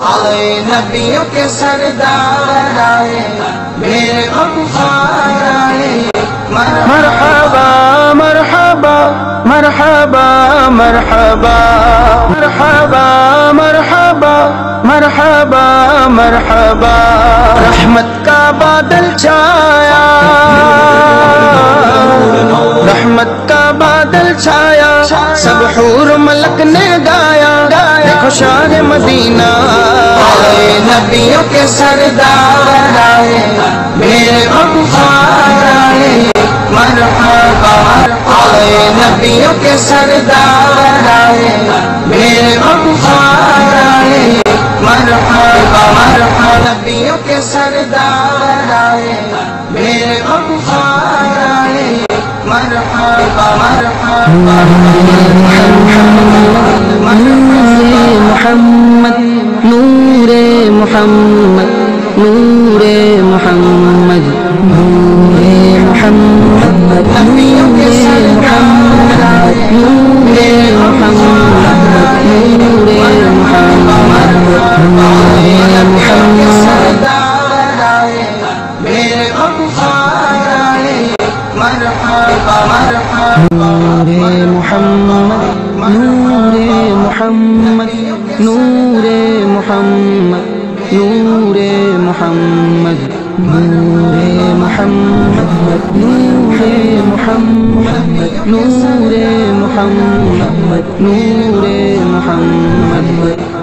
آئے نبیوں کے سردار آئے میرے غمخوار آئے مرحبا مرحبا مرحبا مرحبا مرحبا مرحبا مرحبا مرحبا رحمت کا بادل چھایا رحمت کا بادل چھایا سب حور ملک نے گایا دیکھو شاہ مدینہ آئے نبیوں کے سردار آئے میرے غمخوار آئے مرحبا آئے نبیوں کے سردار آئے میرے غمخوار آئے مرحبا مرحبا نبیوں کے سردار آئے میرے غمخوار آئے مرحبا مرحبا محمد نور محمد نور محمد نور محمد نبیوں کے سردار آئے میرے غمخوار آئے مرحبا مرحبا نبیوں کے سردار آئے میرے غمخوار آئے مرحبا مرحبا نور محمد نور محمد نور محمد نور محمد نور محمد نور محمد نور محمد نور محمد